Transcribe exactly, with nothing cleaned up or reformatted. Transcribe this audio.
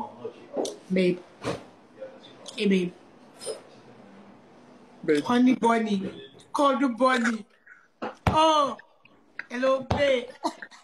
Babe. Hey, babe. Babe. Honey bunny. Call the bunny. Oh. Hello, babe.